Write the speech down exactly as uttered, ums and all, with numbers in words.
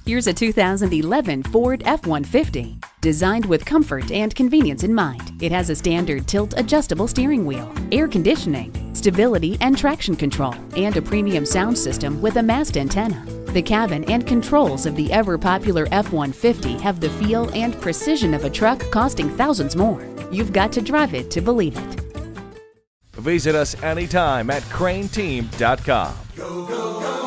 Here's a two thousand eleven Ford F one fifty. Designed with comfort and convenience in mind, it has a standard tilt-adjustable steering wheel, air conditioning, stability and traction control, and a premium sound system with a mast antenna. The cabin and controls of the ever-popular F one fifty have the feel and precision of a truck costing thousands more. You've got to drive it to believe it. Visit us anytime at crain team dot com. Go, go, go.